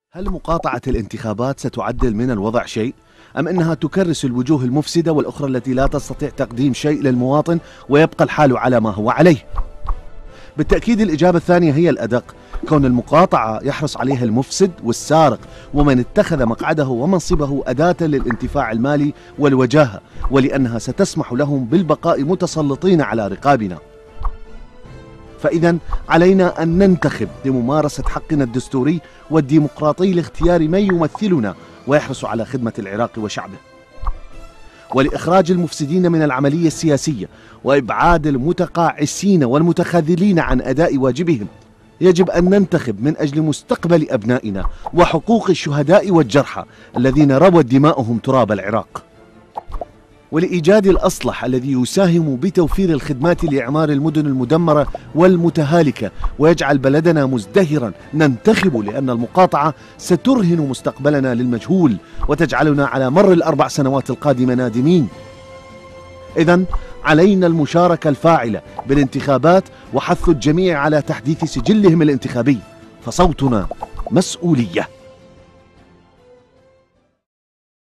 هل مقاطعة الانتخابات ستعدل من الوضع شيء؟ أم أنها تكرس الوجوه المفسدة والأخرى التي لا تستطيع تقديم شيء للمواطن ويبقى الحال على ما هو عليه؟ بالتأكيد الإجابة الثانية هي الأدق، كون المقاطعة يحرص عليها المفسد والسارق ومن اتخذ مقعده ومنصبه أداة للانتفاع المالي والوجاهة، ولأنها ستسمح لهم بالبقاء متسلطين على رقابنا. فإذا علينا أن ننتخب لممارسة حقنا الدستوري والديمقراطي لاختيار من يمثلنا ويحرص على خدمة العراق وشعبه، ولإخراج المفسدين من العملية السياسية وإبعاد المتقاعسين والمتخاذلين عن أداء واجبهم. يجب أن ننتخب من أجل مستقبل أبنائنا وحقوق الشهداء والجرحى الذين روت دماؤهم تراب العراق، ولإيجاد الأصلح الذي يساهم بتوفير الخدمات لإعمار المدن المدمرة والمتهالكة ويجعل بلدنا مزدهرا. ننتخب لأن المقاطعة سترهن مستقبلنا للمجهول وتجعلنا على مر ال4 سنوات القادمة نادمين. إذن علينا المشاركة الفاعلة بالانتخابات وحث الجميع على تحديث سجلهم الانتخابي، فصوتنا مسؤولية.